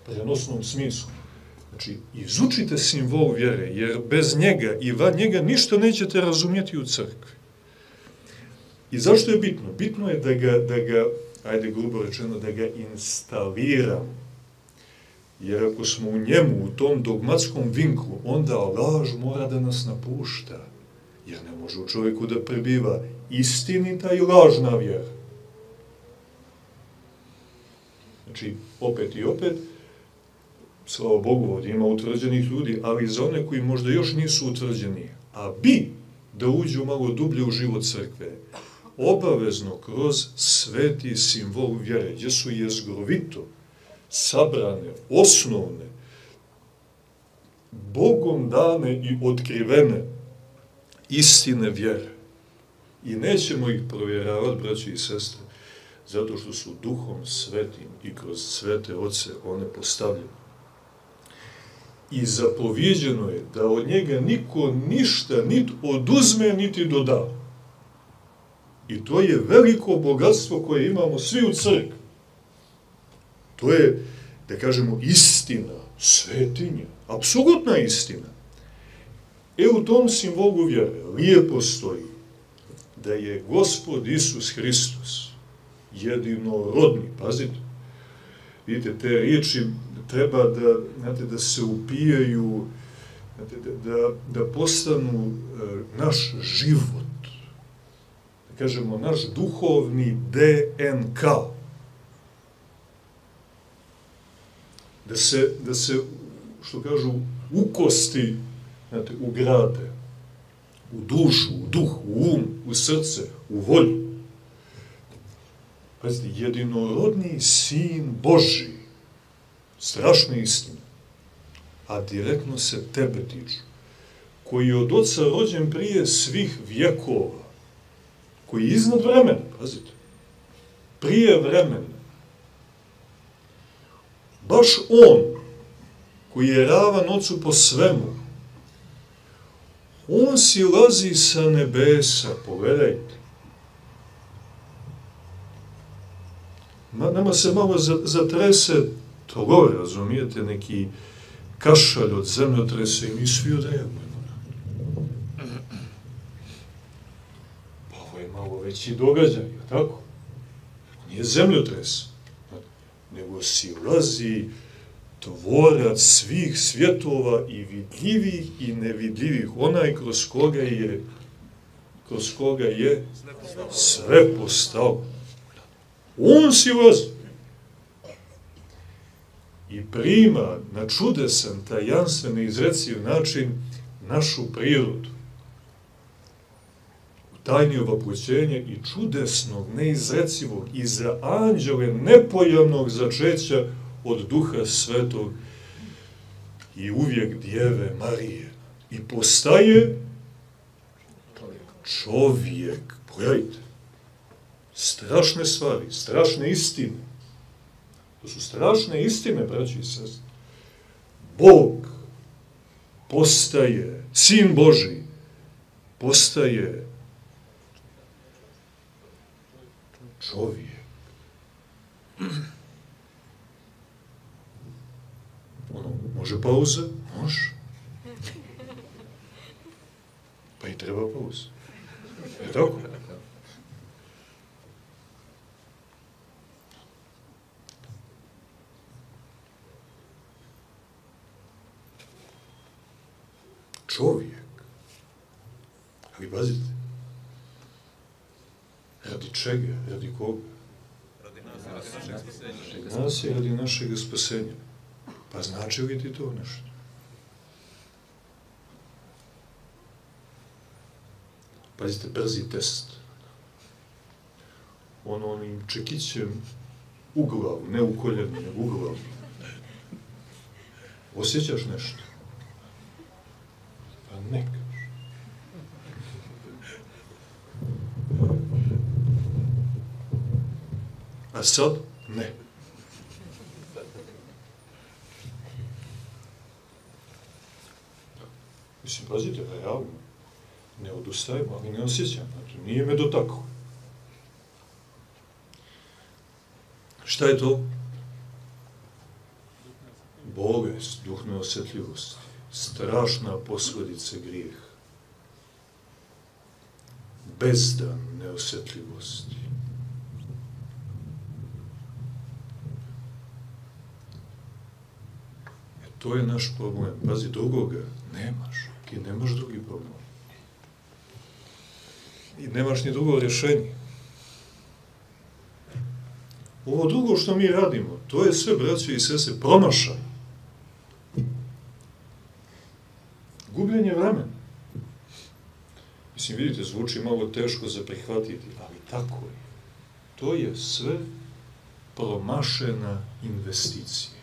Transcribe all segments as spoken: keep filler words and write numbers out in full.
prenosnom smislu. Znači, izučite simbol vjere, jer bez njega i van njega ništa nećete razumjeti u crkvi. I zašto je bitno? Bitno je da ga, da ga, ajde grubo rečeno, da ga instaliramo. Jer ako smo u njemu, u tom dogmatskom vinklu, onda laž mora da nas napušta. Jer ne može u čovjeku da prebiva istinita i lažna vjera. Znači, opet i opet, slava Bogu, ovdje ima utvrđenih ljudi, ali za one koji možda još nisu utvrđeni, a bi da uđu malo dublje u život crkve, obavezno kroz sveti simbol vjere, gdje su jezgrovito sabrane, osnovne, Bogom dane i otkrivene istine vjere. I nećemo ih provjeravati, braći i sestre, zato što su duhom svetim i kroz svete oce one postavljene. I zapovjeđeno je da od njega niko ništa niti oduzme, niti doda. I to je veliko bogatstvo koje imamo svi u crkvi. To je, da kažemo, istina, svetinja, apsolutna istina. E u tom simbolu vjere lijepo stoji da je Gospod Isus Hristos jedinorodni, pazite, vidite, te riječi treba da, znate, da se upijaju, znate, da, da, da postanu e, naš život, da kažemo, naš duhovni D N K, da se, da se, što kažu, u kosti, znate, ugrade, u dušu, u duh, u um, u srce, u volju. Pazite, jedinorodni sin Božji, strašna istina, a direktno se tebe tiču, koji je od oca rođen prije svih vjekova, koji je iznad vremena, pazite, prije vremena, baš on, koji je ravan ocu po svemu, on silazi sa nebesa, pogledajte. Ma, nama se malo zatrese to, razumijete, neki kašalj od zemljotresa i mi svi odreagujemo. Pa ovo je malo veći događaj, tako? Nije zemljotres, nego silazi tvorac svih svjetova i vidljivih i nevidljivih, onaj kroz koga je, kroz koga je sve postao. On silazi i prima na čudesan, tajanstven i izreciv način našu prirodu. U tajni ovaploćenja i čudesnog, neizrecivog i za anđele nepojavnog začeća od Duha Svetog i uvijek Djeve Marije. I postaje čovjek. Pogledajte. Strašne stvari, strašne istine. To su strašne istine, braći i sestri. Bog postaje, Sin Božji postaje čovjek. Ono, može pauza? Može. Pa i treba pauza. Je tako? Čovjek. Ali pazite. Radi čega? Radi koga? Radi nas, radi našeg spasenja. Radi nas i radi našeg spasenja. Pa znači li ti to nešto? Pazite, brzi test. Ono onim čekićem u glavu, ne u koljenu, nego u glavu. Osjećaš nešto? Pa ne kaš. A sad? Ne. Mislim, pazite, realno. Ne odustajemo, ali ne osjećam. Znači, nije me dotaklo. Šta je to? bolest, duh neosjetljivosti, strašna posljedica grijeha, bezdan neosjetljivosti. E, to je naš problem. Pazi, drugoga nemaš. Ti nemaš drugi problem. I nemaš ni drugo rješenje. Ovo drugo što mi radimo, to je sve, braćo i sestre, promašaj. Gubljenje vremena. Mislim, vidite, zvuči malo teško za prihvatiti, ali tako je. To je sve promašena investicija.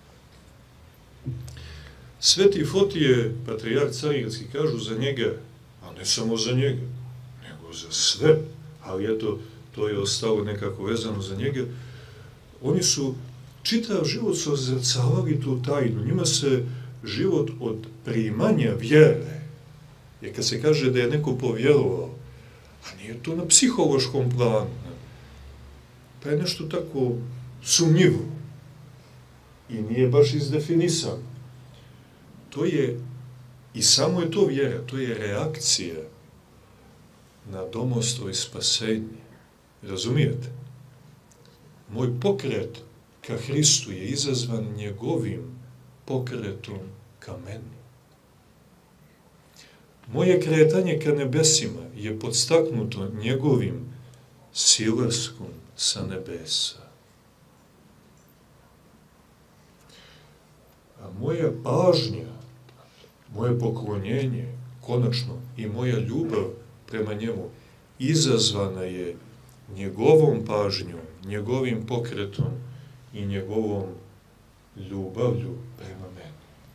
Sveti Fotije, patrijarh Carigradski, kažu za njega, a ne samo za njega, nego za sve, ali eto, to je ostalo nekako vezano za njega, oni su čitav život su ozrcavali tu tajnu. Njima se život od primanja vjere, jer kad se kaže da je neko povjerovao, a nije to na psihološkom planu, pa je nešto tako sumnjivo i nije baš izdefinisano. To je, i samo je to vjera, to je reakcija na domostvo i spasenje. Razumijete? Moj pokret ka Hristu je izazvan njegovim pokretom ka meni. Moje kretanje ka nebesima je podstaknuto njegovim silaskom sa nebesa. A moja pažnja, moje poklonjenje, konačno i moja ljubav prema njemu izazvana je njegovom pažnjom, njegovim pokretom i njegovom ljubavlju prema meni.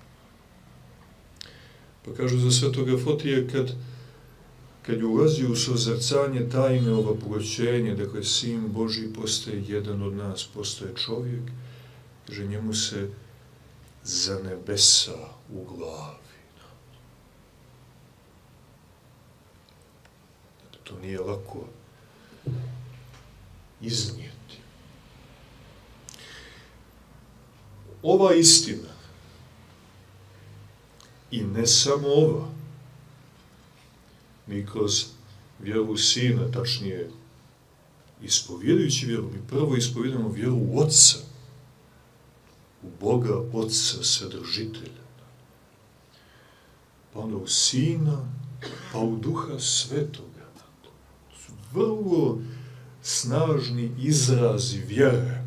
Pa kažu za svetoga Fotije, kad, kad ulazi u sozrcanje tajne ovapućenje, dakle, Sin Božji postaje jedan od nas, postaje čovjek, že njemu se za nebesa u glavi. To nije lako iznijeti. Ova istina, i ne samo ova, mi kroz vjeru Sina, tačnije ispovjedajući vjeru, mi prvo ispovjedamo vjeru u Otca, u Boga Otca Svedržitelja, pa onda u Sina, pa u Duha Svetoga. To su vrlo snažni izrazi vjere.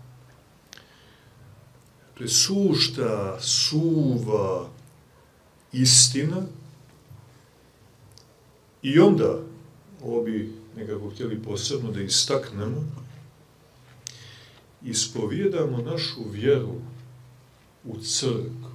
To je sušta, suva istina i onda, ovo bi nekako htjeli posebno da istaknemo, ispovjedamo našu vjeru u crkvu.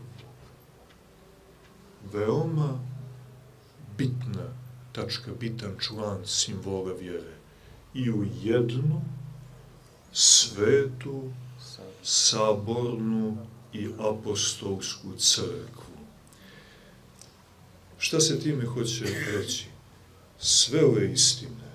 Veoma bitna tačka, bitan član simbola vjere. I u jednu svetu, sabornu i apostolsku crkvu. Šta se time hoće reći? Sve ove istine,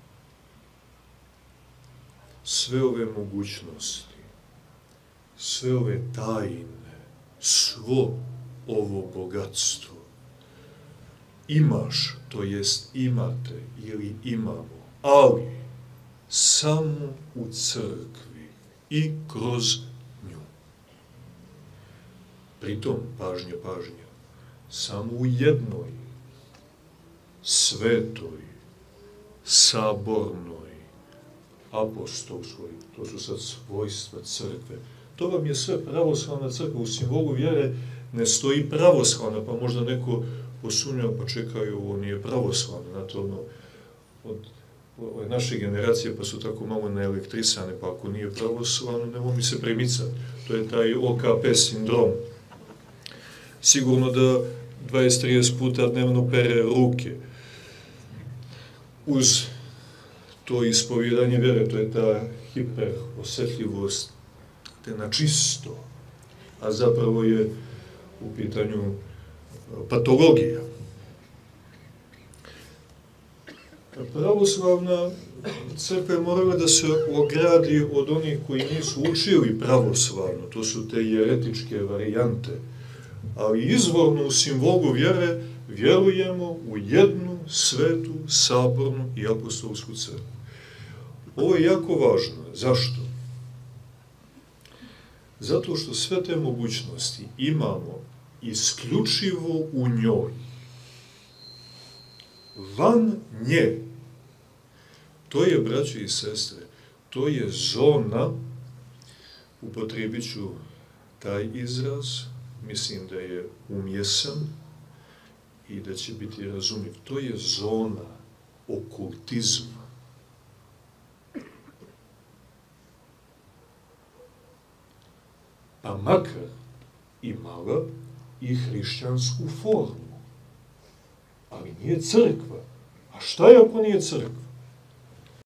sve ove mogućnosti, sve ove tajne, svo ovo bogatstvo imaš, to jest imate ili imamo, ali samo u crkvi i kroz nju. Pritom, pažnja, pažnja, samo u jednoj svetoj, sabornoj, apostolskoj, to su sad svojstva crkve. To vam je sve pravoslavna crkva. U simbolu vjere ne stoji pravoslavna, pa možda neko posumnja, pa čekaju, ovo nije pravoslavno, znate, ono, od ove naše generacije, pa su tako malo naelektrisane, pa ako nije pravoslavno, nemo mi se primicati. To je taj O K P sindrom. Sigurno da dvadeset do trideset puta dnevno pere ruke. Uz to ispovjedanje vjere, to je ta hiperosjetljivost, te na čisto, a zapravo je u pitanju patologija. Pravoslavna crkva je morala da se ogradi od onih koji nisu učili pravoslavno, to su te jeretičke varijante, ali izvorno u simbolu vjere vjerujemo u jednu svetu, sabornu i apostolsku crkvu. Ovo je jako važno. Zašto? Zato što sve te mogućnosti imamo isključivo u njoj. Van nje, to je, braće i sestre, to je zona, upotrijebit ću taj izraz, mislim da je umjesan i da će biti razumljiv, to je zona okultizma. Pa makar imala i hrišćansku formu. Ali nije crkva. A šta je ako nije crkva?